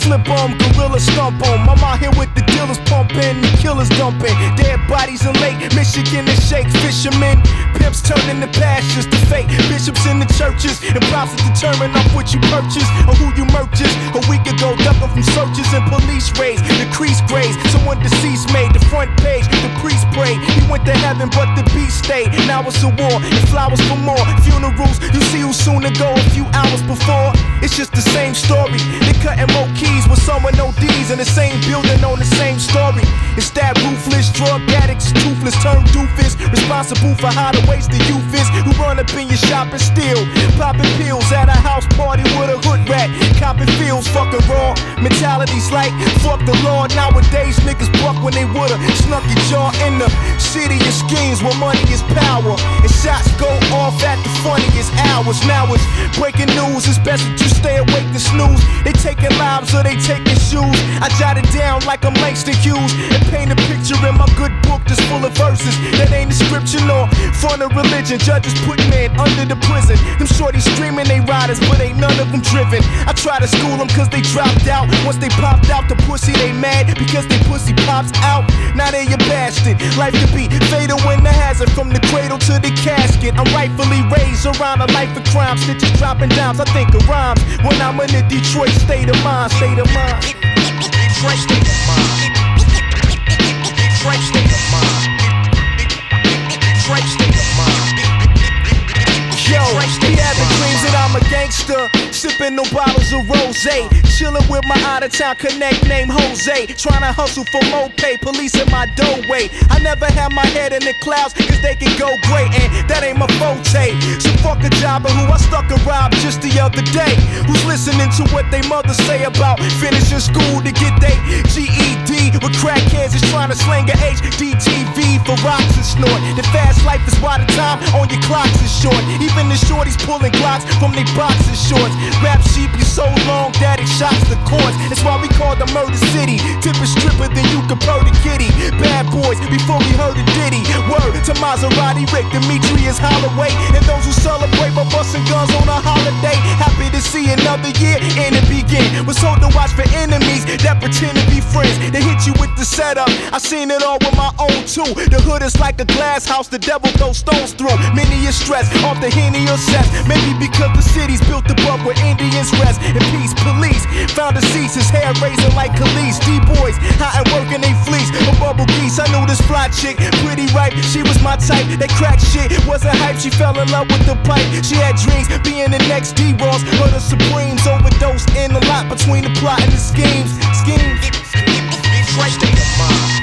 slip on, gorilla stomp on. I'm out here with the dealers pumping, the killers dumping. Dead bodies in Lake Michigan and shake. Fishermen, pimps turning to pastures, the fake bishops in the churches, and props to determine off what you purchase or who you purchase. A week ago, ducking from searches and police raids, decreased grades. Someone deceased made the front page. The priest prayed, he went to heaven, but the beast stayed. Now it's a war and flowers for more funerals. You see who soon to go a few hours before. It's just the same story. They cutting more keys with someone ODs in the same building on the same story. It's that ruthless drug addicts, toothless turned doofus, responsible for how the waste the youth is, who run up in your shop and steal, popping pills at a house party with a hood rat, copping feels fucking raw. Mentalities like fuck the law. Nowadays niggas buck when they would've snuck your jaw in the city of schemes where money is power, and shots go off at the funniest hours. Now it's breaking news, it's best that you stay awake to snooze. They taking lives or they taking shoes. I jot it down like I'm Langston Hughes and paint a picture in my good book that's full of verses that ain't a scripture nor fun of religion. Judges put men under the prison. Them shorties screaming they riders, but ain't none of them driven. I try to school them cause they dropped out. Once they popped out the pussy, they mad because they pussy pops out. Now they a bastard. Life could be fatal when the hazard, from the cradle to the casket. I'm rightfully raised around a life of crime. Stitches dropping dimes, I think of rhymes when I'm in the Detroit state of mind. State of mind. Detroit state of mind. Detroit state of mind. Detroit state of mind. Yo, be having dreams that I'm a gangster, sipping no bottles of rosé, chilling with my out-of-town connect named Jose, trying to hustle for more pay, police in my doorway. I never had my head in the clouds, cause they can go great, and that ain't my forte. So fuck a jobber who I stuck and robbed just the other day, who's listening to what they mother say about finishing school to get they GED, with crackheads is trying to slang a HDTV for rocks and snort. The fast life is why the time on your clocks is short. Even the shorties pulling glocks from they boxer shorts. Rap sheep, you so long that it shocks the courts. That's why we call the Murder City. Tip is stripper than you can purr the kitty. Bad boys before we heard a ditty. Word to Maserati, Rick, Demetrius Holloway, and those who celebrate by busting guns on a holiday. Happy to see another year and it begin. Was told to watch for enemies that pretend to be friends. They hit you with the setup. I seen it all with my own too. The hood is like a glass house, the devil throws stones through. Many is stressed off the Henny or cess. Maybe because the city's built above where Indians rest in peace. Police found deceased, his hair raising like Khalees. D-boys hot and working they fleece. A bubble geese, I knew this fly chick, pretty ripe. She was my type, that crack shit wasn't hype. She fell in love with the pipe. She had dreams being the next D-Ross. But the Supremes overdosed in a lot between the plot and the schemes. Detroit state of mind.